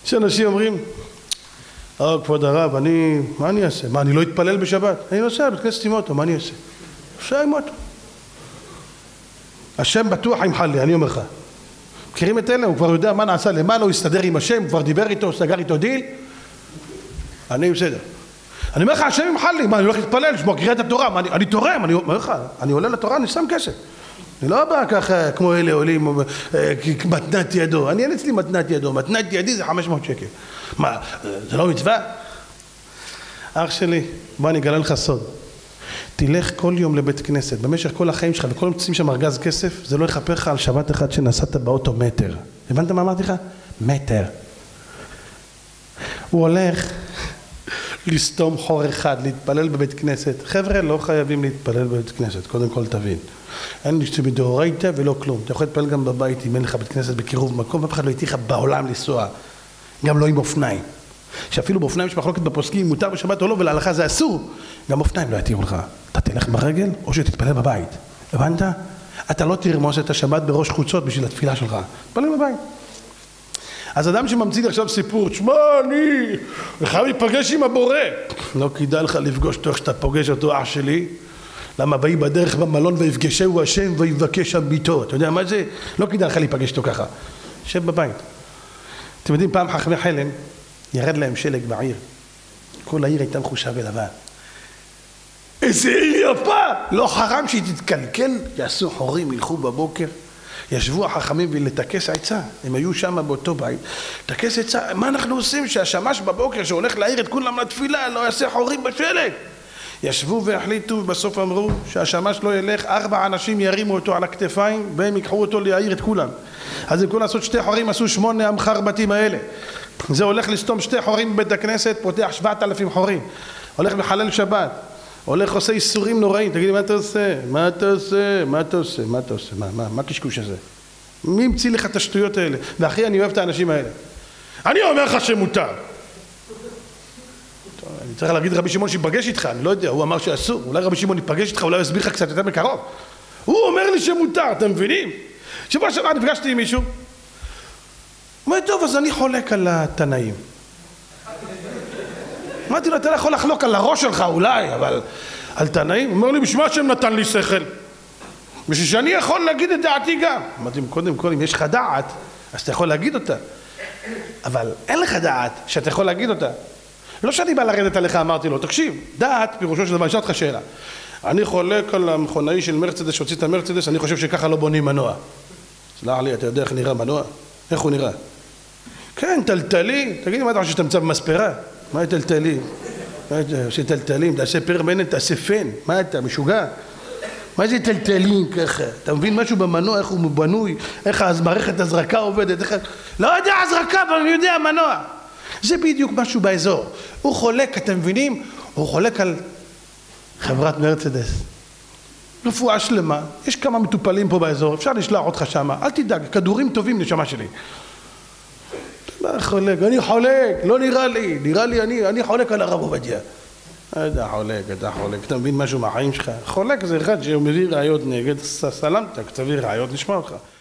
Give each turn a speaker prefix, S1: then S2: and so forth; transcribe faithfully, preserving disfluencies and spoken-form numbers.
S1: יש אנשים אומרים, אה, כבוד הרב, אני, מה אני אעשה? מה, אני לא אתפלל בשבת? אני נוסע בית כנסת עם אוטו, מה אני אעשה? נוסע עם אוטו. השם בטוח ימחל לי, אני אומר לך. מכירים את אלה? הוא כבר יודע מה נעשה למעלה, הוא יסתדר עם השם, הוא כבר דיבר איתו, סגר איתו דיל. אני בסדר. אני אומר לך, השם ימחל לי, מה, אני הולך להתפלל, לשמוע קריאת התורה, מה, אני, אני תורם, אני אומר לך, אני עולה לתורה, אני שם כסף. אני לא בא ככה כמו אלה עולים, מתנת ידו, אני אין אצלי מתנת ידו, מתנת ידי זה חמש מאות שקל. מה, זה לא מצווה? אח שלי, בוא אני אגלה לך סוד. תלך כל יום לבית כנסת, במשך כל החיים שלך, וכל יום תשים שם ארגז כסף, זה לא יכפר לך על שבת אחת שנסעת באוטו מטר. הבנת מה אמרתי לך? מטר. הוא הולך לסתום חור אחד, להתפלל בבית כנסת. חבר'ה, לא חייבים להתפלל בבית כנסת, קודם כל תבין. אין לי מדאורייתא ולא כלום. אתה יכול להתפלל גם בבית אם אין לך בית כנסת בקירוב מקום, ואף אחד לא יתיך בעולם לנסוע. גם לא עם אופניים. שאפילו באופניים יש מחלוקת בפוסקים, מותר בשבת או לא, ולהלכה זה אסור. גם אופניים לא יתירו לך. אתה תלך ברגל או שתתפלל בבית. הבנת? אתה לא תרמוס את השבת בראש חוצות בשביל התפילה שלך. תתפלל בבית. אז אדם שממציא לי עכשיו סיפור, תשמע, אני חייב להיפגש עם הבורא. לא כדאי לך לפגוש אותו איך שאתה פוגש אותו, אח שלי. למה באי בדרך במלון ויפגשהו השם ויבקש שם ביתו. אתה יודע מה זה? לא כדאי לך להיפגש אותו ככה. שב בבית. אתם יודעים, פעם חכמי חלם, ירד להם שלג בעיר. כל העיר הייתה מחושה ולבן. איזה עיר יפה! לא חרם שהיא תתקלקל, יעשו חורים, ילכו בבוקר. ישבו החכמים ולתקס עצה, הם היו שם באותו בית, תקס עצה, מה אנחנו עושים שהשמש בבוקר שהולך להעיר את כולם לתפילה לא יעשה חורים בשלג? ישבו והחליטו ובסוף אמרו שהשמש לא ילך, ארבע אנשים ירימו אותו על הכתפיים והם ייקחו אותו להעיר את כולם. אז הם כולם לעשות שתי חורים, עשו שמונה המחר בתים האלה. זה הולך לסתום שתי חורים בבית הכנסת, פותח שבעת אלפים חורים. הולך לחלל שבת. הולך עושה איסורים נוראים, תגידי מה אתה עושה? מה אתה עושה? מה אתה עושה? מה אתה עושה? מה, מה, מה קשקוש הזה? מי המציא לך את השטויות האלה? ואחי, אני אוהב את האנשים האלה. אני אומר לך שמותר. אני צריך להגיד רבי שמעון שיפגש איתך, אני לא יודע, הוא אמר שאסור. אולי רבי שמעון יפגש איתך, אולי הוא יסביר לך קצת יותר מקרוב. הוא אומר לי שמותר, אתם מבינים? שבוע שעבר נפגשתי עם מישהו. הוא אומר, טוב, אז אני חולק על התנאים. אמרתי לו, אתה לא יכול לחלוק על הראש שלך אולי, אבל על תנאים. הוא אומר לי, בשביל מה השם נתן לי שכל? בשביל שאני יכול להגיד את דעתי גם. אמרתי, קודם כל, אם יש לך דעת, אז אתה יכול להגיד אותה. אבל אין לך דעת שאתה יכול להגיד אותה. לא שאני בא לרדת עליך, אמרתי לו, תקשיב, דעת, פירושו של דבר, אני אשאל אותך שאלה. אני חולק על המכונאי של מרצדס, שהוציא את המרצדס, אני חושב שככה לא בונים מנוע. סלח לי, אתה יודע איך נראה מנוע? איך הוא נראה? כן, טלטלי. תגיד לי, מה אתה חושב שאתה מצא במספרה? מה זה טלטלים? מה זה עושה טלטלים? תעשה פרמנט, תעשה פן. מה אתה, משוגע? מה זה טלטלים ככה? אתה מבין משהו במנוע, איך הוא בנוי? איך מערכת הזרקה עובדת? איך... לא יודע הזרקה, אבל אני יודע מנוע. זה בדיוק משהו באזור. הוא חולק, אתם מבינים? הוא חולק על חברת מרצדס. רפואה שלמה. יש כמה מטופלים פה באזור. אפשר לשלוח אותך שמה. אל תדאג, כדורים טובים נשמה שלי. מה חולק? אני חולק, לא נראה לי, נראה לי אני, אני חולק על הרב עובדיה. אתה חולק, אתה חולק, אתה מבין משהו מהחיים שלך? חולק זה אחד שהוא מביא ראיות נגד, סלמת, תביא ראיות, נשמע אותך.